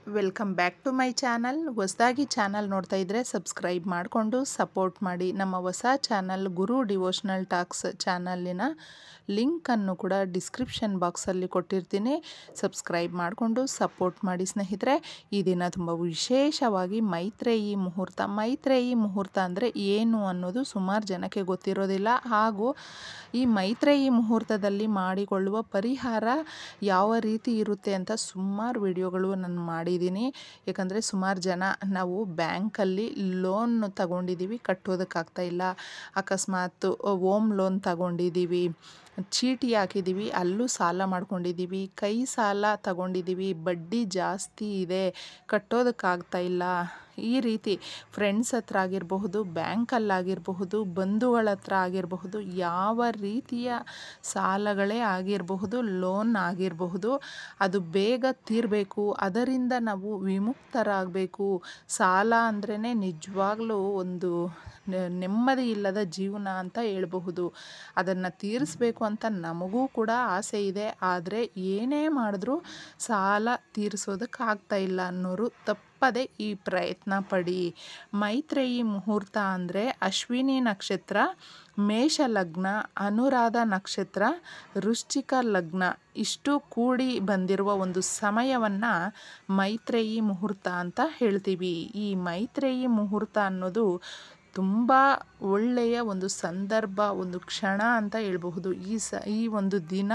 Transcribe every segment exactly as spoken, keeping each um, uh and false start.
Welcome back to my channel. ಹೊಸದಾಗಿ channel ನೋಡ್ತಾ ಇದ್ದರೆ ಸಬ್ಸ್ಕ್ರೈಬ್ ಮಾಡಿಕೊಂಡು ಸಪೋರ್ಟ್ ಮಾಡಿ. ನಮ್ಮ ಹೊಸ ಚಾನಲ್ ಗುರು ಡಿವೋಷನಲ್ ಟಾಕ್ಸ್ ಚಾನಲಿನ ಲಿಂಕನ್ನು ಕೂಡ ಡಿಸ್ಕ್ರಿಪ್ಷನ್ ಬಾಕ್ಸಲ್ಲಿ ಕೊಟ್ಟಿರ್ತೀನಿ. ಸಬ್ಸ್ಕ್ರೈಬ್ ಮಾಡಿಕೊಂಡು ಸಪೋರ್ಟ್ ಮಾಡಿ ಸ್ನೇಹಿತರೆ. ಈ ದಿನ ತುಂಬ ವಿಶೇಷವಾಗಿ ಮೈತ್ರೇಯಿ ಮುಹೂರ್ತ. ಮೈತ್ರೇಯಿ ಮುಹೂರ್ತ ಅಂದರೆ ಏನು ಅನ್ನೋದು ಸುಮಾರು ಜನಕ್ಕೆ ಗೊತ್ತಿರೋದಿಲ್ಲ. ಹಾಗೂ ಈ ಮೈತ್ರೇಯಿ ಮುಹೂರ್ತದಲ್ಲಿ ಮಾಡಿಕೊಳ್ಳುವ ಪರಿಹಾರ ಯಾವ ರೀತಿ ಇರುತ್ತೆ ಅಂತ ಸುಮಾರು ವಿಡಿಯೋಗಳು ನಾನು ಮಾಡಿದ್ದೀನಿ. ಯಾಕಂದರೆ ಸುಮಾರು ಜನ ನಾವು ಬ್ಯಾಂಕಲ್ಲಿ ಲೋನ್ ತಗೊಂಡಿದ್ದೀವಿ, ಕಟ್ಟೋದಕ್ಕಾಗ್ತಾ ಇಲ್ಲ, ಅಕಸ್ಮಾತ್ ಹೋಮ್ ಲೋನ್ ತಗೊಂಡಿದ್ದೀವಿ, ಚೀಟಿ ಹಾಕಿದ್ದೀವಿ, ಅಲ್ಲೂ ಸಾಲ ಮಾಡ್ಕೊಂಡಿದ್ದೀವಿ, ಕೈ ಸಾಲ ತಗೊಂಡಿದ್ದೀವಿ, ಬಡ್ಡಿ ಜಾಸ್ತಿ ಇದೆ, ಕಟ್ಟೋದಕ್ಕಾಗ್ತಾ ಇಲ್ಲ. ಈ ರೀತಿ ಫ್ರೆಂಡ್ಸ್ ಹತ್ರ ಆಗಿರಬಹುದು, ಬ್ಯಾಂಕಲ್ಲಾಗಿರಬಹುದು, ಬಂಧುಗಳ ಹತ್ರ ಆಗಿರಬಹುದು, ಯಾವ ರೀತಿಯ ಸಾಲಗಳೇ ಆಗಿರಬಹುದು, ಲೋನ್ ಆಗಿರಬಹುದು, ಅದು ಬೇಗ ತೀರಬೇಕು, ಅದರಿಂದ ನಾವು ವಿಮುಕ್ತರಾಗಬೇಕು. ಸಾಲ ಅಂದ್ರೇ ನಿಜವಾಗ್ಲೂ ಒಂದು ನೆಮ್ಮದಿ ಇಲ್ಲದ ಜೀವನ ಅಂತ ಹೇಳಬಹುದು. ಅದನ್ನು ತೀರಿಸ್ಬೇಕು ಅಂತ ನಮಗೂ ಕೂಡ ಆಸೆ ಇದೆ. ಆದರೆ ಏನೇ ಮಾಡಿದ್ರೂ ಸಾಲ ತೀರಿಸೋದಕ್ಕಾಗ್ತಾ ಇಲ್ಲ ಅನ್ನೋರು ತಪ್ಪದೆ ಈ ಪ್ರಯತ್ನ ಪಡಿ. ಮೈತ್ರೇಯಿ ಮುಹೂರ್ತ ಅಂದರೆ ಅಶ್ವಿನಿ ನಕ್ಷತ್ರ, ಮೇಷ ಲಗ್ನ, ಅನುರಾಧ ನಕ್ಷತ್ರ, ವೃಶ್ಚಿಕ ಲಗ್ನ ಇಷ್ಟು ಕೂಡಿ ಬಂದಿರುವ ಒಂದು ಸಮಯವನ್ನು ಮೈತ್ರೇಯಿ ಮುಹೂರ್ತ ಅಂತ ಹೇಳ್ತೀವಿ. ಈ ಮೈತ್ರೇಯಿ ಮುಹೂರ್ತ ಅನ್ನೋದು ತುಂಬ ಒಳ್ಳೆಯ ಒಂದು ಸಂದರ್ಭ, ಒಂದು ಕ್ಷಣ ಅಂತ ಹೇಳ್ಬಹುದು. ಈ ಸ ಈ ಒಂದು ದಿನ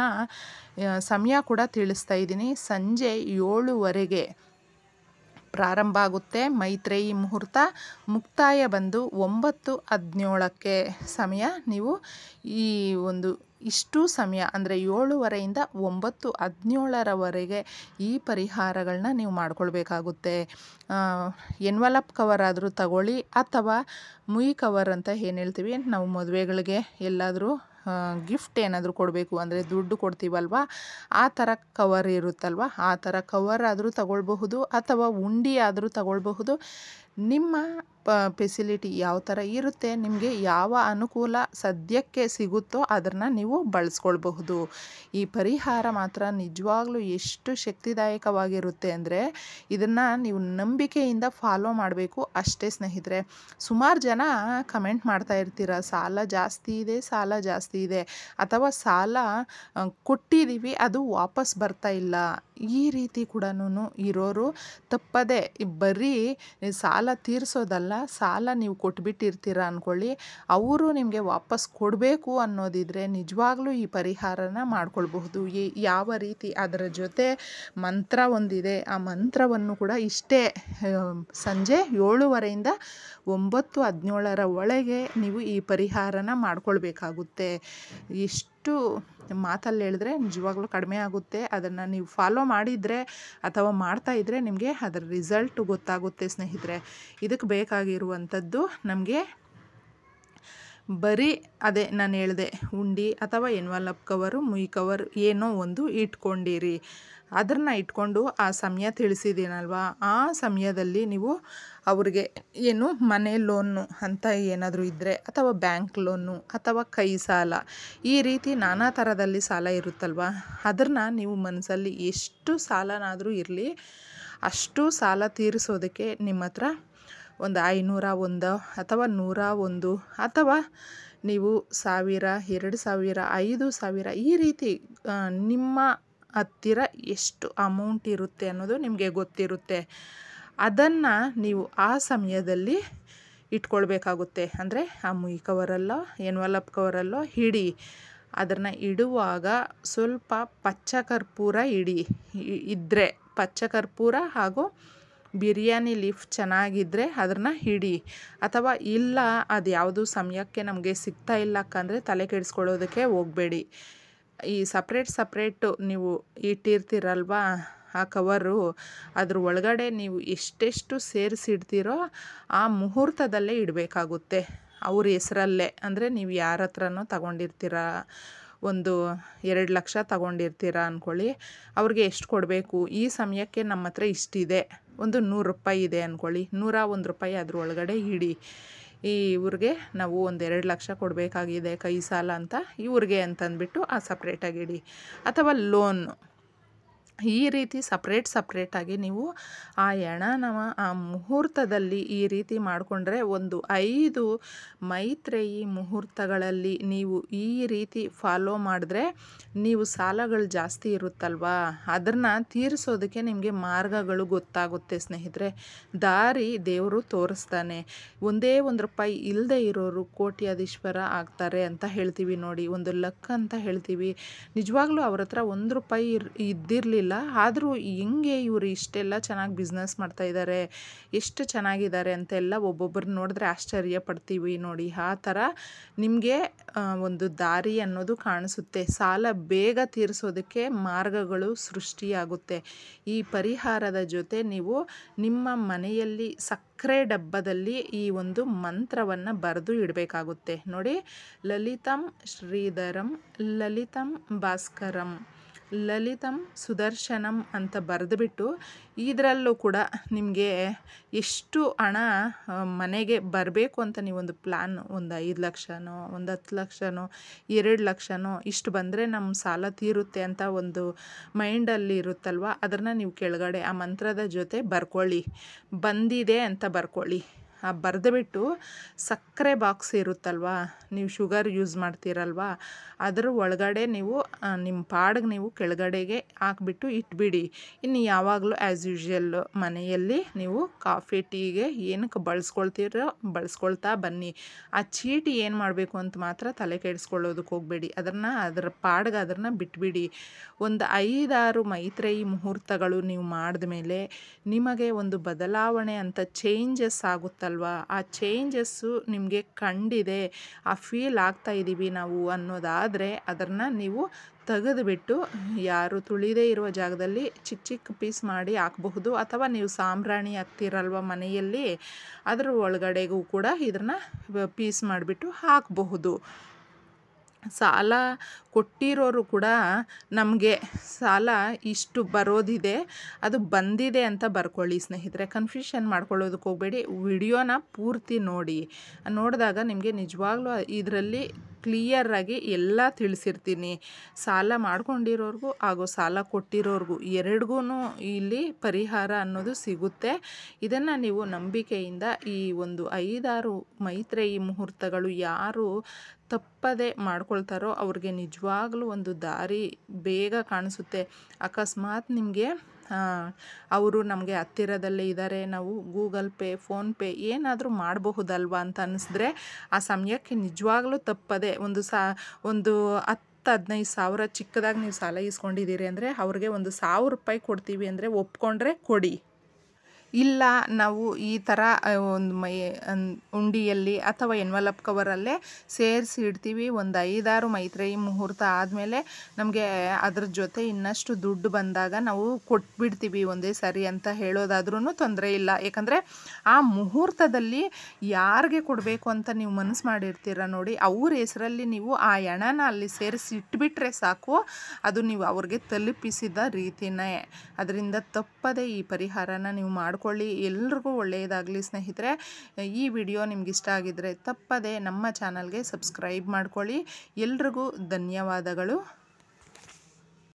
ಸಮಯ ಕೂಡ ತಿಳಿಸ್ತಾ ಇದ್ದೀನಿ. ಸಂಜೆ ಏಳುವರೆಗೆ ಪ್ರಾರಂಭ ಆಗುತ್ತೆ ಮೈತ್ರೇಯಿ ಮುಹೂರ್ತ. ಮುಕ್ತಾಯ ಬಂದು ಒಂಬತ್ತು ಹದಿನೇಳಕ್ಕೆ ಸಮಯ. ನೀವು ಈ ಒಂದು ಇಷ್ಟು ಸಮಯ ಅಂದರೆ ಏಳುವರೆಯಿಂದ ಒಂಬತ್ತು ಹದಿನೇಳರವರೆಗೆ ಈ ಪರಿಹಾರಗಳನ್ನ ನೀವು ಮಾಡ್ಕೊಳ್ಬೇಕಾಗುತ್ತೆ. ಎನ್ವಲಪ್ ಕವರ್ ಆದರೂ ತಗೊಳ್ಳಿ, ಅಥವಾ ಮುಯಿ ಕವರ್ ಅಂತ ಏನು ಹೇಳ್ತೀವಿ ನಾವು ಮದುವೆಗಳಿಗೆ ಎಲ್ಲಾದರೂ ಗಿಫ್ಟ್ ಏನಾದರೂ ಕೊಡಬೇಕು ಅಂದರೆ ದುಡ್ಡು ಕೊಡ್ತೀವಲ್ವ, ಆ ಥರ ಕವರ್ ಇರುತ್ತಲ್ವ, ಆ ಥರ ಕವರ್ ಆದರೂ ತಗೊಳ್ಬಹುದು, ಅಥವಾ ಉಂಡಿ ಆದರೂ ತಗೊಳ್ಬಹುದು. ನಿಮ್ಮ ಪ ಫೆಸಿಲಿಟಿ ಯಾವ ಥರ ಇರುತ್ತೆ, ನಿಮಗೆ ಯಾವ ಅನುಕೂಲ ಸದ್ಯಕ್ಕೆ ಸಿಗುತ್ತೋ ಅದನ್ನು ನೀವು ಬಳಸ್ಕೊಳ್ಬಹುದು. ಈ ಪರಿಹಾರ ಮಾತ್ರ ನಿಜವಾಗ್ಲೂ ಎಷ್ಟು ಶಕ್ತಿದಾಯಕವಾಗಿರುತ್ತೆ ಅಂದರೆ ಇದನ್ನು ನೀವು ನಂಬಿಕೆಯಿಂದ ಫಾಲೋ ಮಾಡಬೇಕು ಅಷ್ಟೇ ಸ್ನೇಹಿತರೆ. ಸುಮಾರು ಜನ ಕಮೆಂಟ್ ಮಾಡ್ತಾ ಇರ್ತೀರ, ಸಾಲ ಜಾಸ್ತಿ ಇದೆ, ಸಾಲ ಜಾಸ್ತಿ ಇದೆ, ಅಥವಾ ಸಾಲ ಕೊಟ್ಟಿದ್ದೀವಿ ಅದು ವಾಪಸ್ ಬರ್ತಾ ಇಲ್ಲ. ಈ ರೀತಿ ಕೂಡ ಇರೋರು ತಪ್ಪದೆ ಬರೀ ಸಾಲ ತೀರಿಸೋದಲ್ಲ, ಸಾಲ ನೀವು ಕೊಟ್ಬಿಟ್ಟಿರ್ತೀರ ಅಂದ್ಕೊಳ್ಳಿ, ಅವರು ನಿಮಗೆ ವಾಪಸ್ ಕೊಡಬೇಕು ಅನ್ನೋದಿದ್ರೆ ನಿಜವಾಗ್ಲೂ ಈ ಪರಿಹಾರನ ಮಾಡ್ಕೊಳ್ಬಹುದು. ಯಾವ ರೀತಿ, ಅದರ ಜೊತೆ ಮಂತ್ರ ಒಂದಿದೆ. ಆ ಮಂತ್ರವನ್ನು ಕೂಡ ಇಷ್ಟೇ ಸಂಜೆ ಏಳುವರೆಯಿಂದ ಒಂಬತ್ತು ಹದಿನೇಳರ ಒಳಗೆ ನೀವು ಈ ಪರಿಹಾರನ ಮಾಡ್ಕೊಳ್ಬೇಕಾಗುತ್ತೆ. ಎಷ್ಟು ಮಾತಲ್ಲಿ ಹೇಳಿದ್ರೆ ನಿಜವಾಗ್ಲೂ ಕಡಿಮೆ ಆಗುತ್ತೆ. ಅದನ್ನು ನೀವು ಫಾಲೋ ಮಾಡಿದರೆ ಅಥವಾ ಮಾಡ್ತಾಯಿದ್ರೆ ನಿಮಗೆ ಅದರ ರಿಸಲ್ಟ್ ಗೊತ್ತಾಗುತ್ತೆ ಸ್ನೇಹಿತರೆ. ಇದಕ್ಕೆ ಬೇಕಾಗಿರುವಂಥದ್ದು ನಮಗೆ ಬರೀ ಅದೇ ನಾನು ಹೇಳಿದೆ, ಉಂಡಿ ಅಥವಾ ಎನ್ವಲಪ್ ಕವರು, ಮುಯಿ ಕವರ್ ಏನೋ ಒಂದು ಇಟ್ಕೊಂಡಿರಿ. ಅದನ್ನು ಇಟ್ಕೊಂಡು ಆ ಸಮಯ ತಿಳಿಸಿದ್ದೀನಲ್ವ, ಆ ಸಮಯದಲ್ಲಿ ನೀವು ಅವ್ರಿಗೆ ಏನು ಮನೆ ಲೋನು ಅಂತ ಏನಾದರೂ ಇದ್ದರೆ, ಅಥವಾ ಬ್ಯಾಂಕ್ ಲೋನು, ಅಥವಾ ಕೈ ಸಾಲ, ಈ ರೀತಿ ನಾನಾ ಥರದಲ್ಲಿ ಸಾಲ ಇರುತ್ತಲ್ವ, ಅದನ್ನು ನೀವು ಮನಸ್ಸಲ್ಲಿ ಎಷ್ಟು ಸಾಲನಾದರೂ ಇರಲಿ ಅಷ್ಟು ಸಾಲ ತೀರಿಸೋದಕ್ಕೆ ನಿಮ್ಮ ಹತ್ರ ಒಂದು ಐನೂರ ಒಂದು ಅಥವಾ ನೂರ ಒಂದು ಅಥವಾ ನೀವು ಸಾವಿರ, ಎರಡು ಸಾವಿರ, ಐದು ಸಾವಿರ ಈ ರೀತಿ ನಿಮ್ಮ ಹತ್ತಿರ ಎಷ್ಟು ಅಮೌಂಟ್ ಇರುತ್ತೆ ಅನ್ನೋದು ನಿಮಗೆ ಗೊತ್ತಿರುತ್ತೆ. ಅದನ್ನು ನೀವು ಆ ಸಮಯದಲ್ಲಿ ಇಟ್ಕೊಳ್ಬೇಕಾಗುತ್ತೆ. ಅಂದರೆ ಆ ಮುಯಿ ಕವರಲ್ಲೋ ಎನ್ವಲಪ್ ಕವರಲ್ಲೋ ಇಡಿ. ಅದನ್ನು ಇಡುವಾಗ ಸ್ವಲ್ಪ ಪಚ್ಚ ಕರ್ಪೂರ ಇಡಿ ಇದ್ದರೆ, ಪಚ್ಚ ಕರ್ಪೂರ ಹಾಗೂ ಬಿರಿಯಾನಿ ಲೀಫ್ ಚೆನ್ನಾಗಿದ್ದರೆ ಅದನ್ನು ಇಡಿ. ಅಥವಾ ಇಲ್ಲ ಅದು ಯಾವುದು ಸಮಯಕ್ಕೆ ನಮಗೆ ಸಿಗ್ತಾ ಇಲ್ಲ ಅಂದರೆ ತಲೆ ಕೆಡಿಸ್ಕೊಳ್ಳೋದಕ್ಕೆ ಹೋಗಬೇಡಿ. ಈ ಸಪ್ರೇಟ್ ಸಪ್ರೇಟು ನೀವು ಇಟ್ಟಿರ್ತೀರಲ್ವ ಆ ಕವರು, ಅದ್ರ ಒಳಗಡೆ ನೀವು ಎಷ್ಟೆಷ್ಟು ಸೇರಿಸಿಡ್ತೀರೋ ಆ ಮುಹೂರ್ತದಲ್ಲೇ ಇಡಬೇಕಾಗುತ್ತೆ, ಅವ್ರ ಹೆಸರಲ್ಲೇ. ಅಂದರೆ ನೀವು ಯಾರ ಹತ್ರನೋ ತಗೊಂಡಿರ್ತೀರ, ಒಂದು ಎರಡು ಲಕ್ಷ ತಗೊಂಡಿರ್ತೀರ ಅಂದ್ಕೊಳ್ಳಿ, ಅವ್ರಿಗೆ ಎಷ್ಟು ಕೊಡಬೇಕು, ಈ ಸಮಯಕ್ಕೆ ನಮ್ಮ ಹತ್ರ ಇಷ್ಟಿದೆ, ಒಂದು ನೂರು ರೂಪಾಯಿ ಇದೆ ಅಂದ್ಕೊಳ್ಳಿ, ನೂರ ಒಂದು ರೂಪಾಯಿ ಅದ್ರ ಒಳಗಡೆ ಇಡಿ. ಈ ಇವ್ರಿಗೆ ನಾವು ಒಂದು ಎರಡು ಲಕ್ಷ ಕೊಡಬೇಕಾಗಿದೆ ಕೈ ಸಾಲ ಅಂತ ಇವ್ರಿಗೆ ಅಂತಂದ್ಬಿಟ್ಟು ಆ ಸಪ್ರೇಟಾಗಿ ಇಡಿ. ಅಥವಾ ಲೋನ್ ಈ ರೀತಿ ಸಪ್ರೇಟ್ ಸಪ್ರೇಟಾಗಿ ನೀವು ಆ ಹೆಣನವ ಆ ಮುಹೂರ್ತದಲ್ಲಿ ಈ ರೀತಿ ಮಾಡಿಕೊಂಡ್ರೆ ಒಂದು ಐದು ಮೈತ್ರೇಯಿ ಮುಹೂರ್ತಗಳಲ್ಲಿ ನೀವು ಈ ರೀತಿ ಫಾಲೋ ಮಾಡಿದ್ರೆ ನೀವು ಸಾಲಗಳು ಜಾಸ್ತಿ ಇರುತ್ತಲ್ವಾ, ಅದನ್ನು ತೀರಿಸೋದಕ್ಕೆ ನಿಮಗೆ ಮಾರ್ಗಗಳು ಗೊತ್ತಾಗುತ್ತೆ ಸ್ನೇಹಿತರೆ. ದಾರಿ ದೇವರು ತೋರಿಸ್ತಾನೆ. ಒಂದೇ ಒಂದು ರೂಪಾಯಿ ಇಲ್ಲದೆ ಇರೋರು ಕೋಟ್ಯಾಧೀಶ್ವರ ಆಗ್ತಾರೆ ಅಂತ ಹೇಳ್ತೀವಿ ನೋಡಿ, ಒಂದು ಲಕ್ ಅಂತ ಹೇಳ್ತೀವಿ. ನಿಜವಾಗ್ಲೂ ಅವ್ರ ಹತ್ರ ಒಂದು ರೂಪಾಯಿ ಇರ್ ಇದ್ದಿರಲಿಲ್ಲ, ಆದರೂ ಹೆಂಗೆ ಇವರು ಇಷ್ಟೆಲ್ಲ ಚೆನ್ನಾಗಿ ಬಿಸ್ನೆಸ್ ಮಾಡ್ತಾಯಿದ್ದಾರೆ, ಎಷ್ಟು ಚೆನ್ನಾಗಿದ್ದಾರೆ ಅಂತೆಲ್ಲ ಒಬ್ಬೊಬ್ಬರು ನೋಡಿದ್ರೆ ಆಶ್ಚರ್ಯ ಪಡ್ತೀವಿ ನೋಡಿ. ಆ ಥರ ನಿಮಗೆ ಒಂದು ದಾರಿ ಅನ್ನೋದು ಕಾಣಿಸುತ್ತೆ. ಸಾಲ ಬೇಗ ತೀರಿಸೋದಕ್ಕೆ ಮಾರ್ಗಗಳು ಸೃಷ್ಟಿಯಾಗುತ್ತೆ. ಈ ಪರಿಹಾರದ ಜೊತೆ ನೀವು ನಿಮ್ಮ ಮನೆಯಲ್ಲಿ ಸಕ್ಕರೆ ಡಬ್ಬದಲ್ಲಿ ಈ ಒಂದು ಮಂತ್ರವನ್ನು ಬರೆದು ಇಡಬೇಕಾಗುತ್ತೆ ನೋಡಿ. ಲಲಿತಂ ಶ್ರೀಧರಂ ಲಲಿತಂ ಭಾಸ್ಕರಂ ಲಲಿತಂ ಸುದರ್ಶನಂ ಅಂತ ಬರೆದುಬಿಟ್ಟು ಇದರಲ್ಲೂ ಕೂಡ ನಿಮಗೆ ಎಷ್ಟು ಹಣ ಮನೆಗೆ ಬರಬೇಕು ಅಂತ ನೀವೊಂದು ಪ್ಲ್ಯಾನ್, ಒಂದು ಐದು ಲಕ್ಷನೋ ಒಂದು ಹತ್ತು ಲಕ್ಷನೋ ಎರಡು ಲಕ್ಷನೋ ಇಷ್ಟು ಬಂದರೆ ನಮ್ಮ ಸಾಲ ತೀರುತ್ತೆ ಅಂತ ಒಂದು ಮೈಂಡಲ್ಲಿ ಇರುತ್ತಲ್ವ, ಅದನ್ನು ನೀವು ಕೆಳಗಡೆ ಆ ಮಂತ್ರದ ಜೊತೆ ಬರ್ಕೊಳ್ಳಿ. ಬಂದಿದೆ ಅಂತ ಬರ್ಕೊಳ್ಳಿ. ಆ ಬರೆದುಬಿಟ್ಟು ಸಕ್ಕರೆ ಬಾಕ್ಸ್ ಇರುತ್ತಲ್ವ, ನೀವು ಶುಗರ್ ಯೂಸ್ ಮಾಡ್ತೀರಲ್ವ, ಅದರ ಒಳಗಡೆ ನೀವು ನಿಮ್ಮ ಪಾಡಿಗೆ ನೀವು ಕೆಳಗಡೆಗೆ ಹಾಕ್ಬಿಟ್ಟು ಇಟ್ಬಿಡಿ. ಇನ್ನು ಯಾವಾಗಲೂ ಆ್ಯಸ್ ಯೂಶ್ವಲ್ ಮನೆಯಲ್ಲಿ ನೀವು ಕಾಫಿ ಟೀಗೆ ಏನಕ್ಕೆ ಬಳಸ್ಕೊಳ್ತೀರೋ ಬಳಸ್ಕೊಳ್ತಾ ಬನ್ನಿ. ಆ ಚೀಟಿ ಏನು ಮಾಡಬೇಕು ಅಂತ ಮಾತ್ರ ತಲೆ ಕೆಡಿಸ್ಕೊಳ್ಳೋದಕ್ಕೆ ಹೋಗಬೇಡಿ. ಅದನ್ನು ಅದರ ಪಾಡಿಗೆ ಅದನ್ನು ಬಿಟ್ಬಿಡಿ. ಒಂದು ಐದಾರು ಮೈತ್ರೇಯಿ ಮುಹೂರ್ತಗಳು ನೀವು ಮಾಡಿದ ಮೇಲೆ ನಿಮಗೆ ಒಂದು ಬದಲಾವಣೆ ಅಂತ ಚೇಂಜಸ್ ಆಗುತ್ತಲ್ವ, ಆ ಚೇಂಜಸ್ಸು ನಿಮಗೆ ಕಂಡಿದೆ, ಆ ಫೀಲ್ ಆಗ್ತಾ ಇದ್ದೀವಿ ನಾವು ಅನ್ನೋದಾದರೆ ಅದನ್ನು ನೀವು ತೆಗೆದುಬಿಟ್ಟು ಯಾರು ತುಳಿದೇ ಇರುವ ಜಾಗದಲ್ಲಿ ಚಿಕ್ಕ ಚಿಕ್ಕ ಪೀಸ್ ಮಾಡಿ ಹಾಕಬಹುದು. ಅಥವಾ ನೀವು ಸಾಂಬ್ರಾಣಿ ಹಾಕ್ತಿರಲ್ವ ಮನೆಯಲ್ಲಿ, ಅದರ ಒಳಗಡೆಗೂ ಕೂಡ ಇದನ್ನು ಪೀಸ್ ಮಾಡಿಬಿಟ್ಟು ಹಾಕಬಹುದು. ಸಾಲ ಕೊಟ್ಟಿರೋರು ಕೂಡ ನಮಗೆ ಸಾಲ ಇಷ್ಟು ಬರೋದಿದೆ, ಅದು ಬಂದಿದೆ ಅಂತ ಬರ್ಕೊಳ್ಳಿ ಸ್ನೇಹಿತರೆ. ಕನ್ಫ್ಯೂಷನ್ ಮಾಡ್ಕೊಳ್ಳೋದಕ್ಕೆ ಹೋಗಬೇಡಿ. ವಿಡಿಯೋನ ಪೂರ್ತಿ ನೋಡಿ. ನೋಡಿದಾಗ ನಿಮಗೆ ನಿಜವಾಗ್ಲೂ ಇದರಲ್ಲಿ ಕ್ಲಿಯರಾಗಿ ಎಲ್ಲ ತಿಳಿಸಿರ್ತೀನಿ. ಸಾಲ ಮಾಡ್ಕೊಂಡಿರೋರ್ಗೂ ಹಾಗೂ ಸಾಲ ಕೊಟ್ಟಿರೋರ್ಗೂ ಎರಡಿಗೂ ಇಲ್ಲಿ ಪರಿಹಾರ ಅನ್ನೋದು ಸಿಗುತ್ತೆ. ಇದನ್ನು ನೀವು ನಂಬಿಕೆಯಿಂದ ಈ ಒಂದು ಐದಾರು ಮೈತ್ರೇಯಿ ಮುಹೂರ್ತಗಳು ಯಾರು ತಪ್ಪದೆ ಮಾಡ್ಕೊಳ್ತಾರೋ ಅವ್ರಿಗೆ ನಿಜವಾಗ್ಲೂ ಒಂದು ದಾರಿ ಬೇಗ ಕಾಣಿಸುತ್ತೆ. ಅಕಸ್ಮಾತ್ ನಿಮಗೆ ಅವರು ನಮಗೆ ಹತ್ತಿರದಲ್ಲೇ ಇದ್ದಾರೆ, ನಾವು ಗೂಗಲ್ ಪೇ ಫೋನ್ಪೇ ಏನಾದರೂ ಮಾಡಬಹುದಲ್ವ ಅಂತ ಅನ್ನಿಸಿದ್ರೆ ಆ ಸಮಯಕ್ಕೆ ನಿಜವಾಗ್ಲೂ ತಪ್ಪದೆ ಒಂದು ಸಾ ಒಂದು ಹತ್ತು ಹದಿನೈದು ಸಾವಿರ ಚಿಕ್ಕದಾಗಿ ನೀವು ಸಾಲ ಇಸ್ಕೊಂಡಿದ್ದೀರಿ ಅಂದರೆ ಅವ್ರಿಗೆ ಒಂದು ಸಾವಿರ ರೂಪಾಯಿ ಕೊಡ್ತೀವಿ ಅಂದರೆ ಒಪ್ಕೊಂಡ್ರೆ ಕೊಡಿ. ಇಲ್ಲ ನಾವು ಈ ಥರ ಒಂದು ಮೈ ಉಂಡಿಯಲ್ಲಿ ಅಥವಾ ಎನ್ವಲಪ್ ಕವರಲ್ಲೇ ಸೇರಿಸಿ ಇಡ್ತೀವಿ, ಒಂದು ಐದಾರು ಮೈತ್ರೇಯಿ ಮುಹೂರ್ತ ಆದಮೇಲೆ ನಮಗೆ ಅದ್ರ ಜೊತೆ ಇನ್ನಷ್ಟು ದುಡ್ಡು ಬಂದಾಗ ನಾವು ಕೊಟ್ಬಿಡ್ತೀವಿ ಒಂದೇ ಸರಿ ಅಂತ ಹೇಳೋದಾದ್ರೂ ತೊಂದರೆ ಇಲ್ಲ. ಯಾಕಂದರೆ ಆ ಮುಹೂರ್ತದಲ್ಲಿ ಯಾರಿಗೆ ಕೊಡಬೇಕು ಅಂತ ನೀವು ಮನಸ್ಸು ಮಾಡಿರ್ತೀರ ನೋಡಿ, ಅವ್ರ ಹೆಸರಲ್ಲಿ ನೀವು ಆ ಹಣನ ಅಲ್ಲಿ ಸೇರಿಸಿ ಇಟ್ಬಿಟ್ರೆ ಸಾಕು, ಅದು ನೀವು ಅವ್ರಿಗೆ ತಲುಪಿಸಿದ ರೀತಿಯೇ. ಅದರಿಂದ ತಪ್ಪದೆ ಈ ಪರಿಹಾರನ ನೀವು ಮಾಡಿ ಕೊಳ್ಳಿ. ಎಲ್ರಿಗೂ ಒಳ್ಳೆಯದಾಗಲಿ ಸ್ನೇಹಿತರೆ. ಈ ವಿಡಿಯೋ ನಿಮ್ಗೆ ಇಷ್ಟ ಆಗಿದ್ರೆ ತಪ್ಪದೆ ನಮ್ಮ ಚಾನಲ್ಗೆ ಸಬ್ಸ್ಕ್ರೈಬ್ ಮಾಡ್ಕೊಳ್ಳಿ. ಎಲ್ರಿಗೂ ಧನ್ಯವಾದಗಳು.